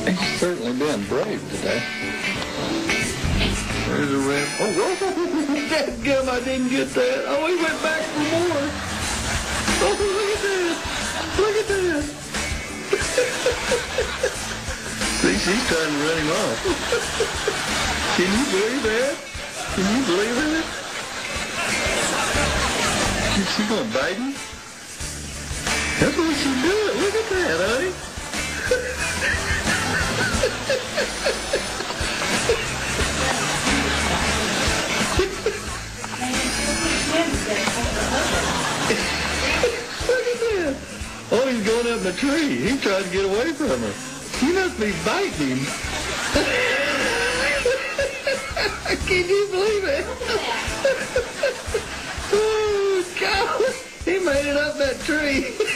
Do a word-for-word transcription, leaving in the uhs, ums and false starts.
He's certainly been brave today. There's a red. Oh, whoa! Dadgum, I didn't get that. Oh, he went back for more. Oh, look at that. Look at that. See, she's trying to run him off. Can you believe that? Can you believe it? Is she going to bite him? That's what she's doing. Look at that, honey. Look at that. Oh, he's going up in the tree. He's trying to get away from her. He must be biting him. Can you believe it? Oh, God. He made it up that tree.